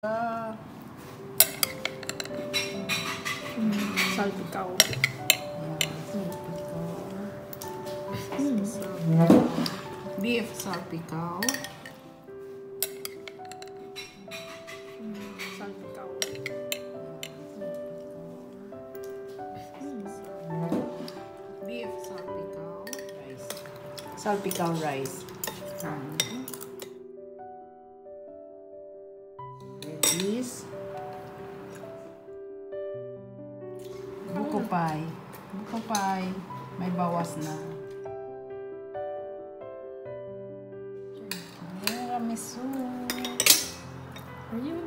Salpikaw. Beef salpikaw. Salpikaw. Beef salpikaw. Rice. Salpikaw rice. Lettuce. Buko pie. Buko pie. May bawas na. Tiramisu. Ayun.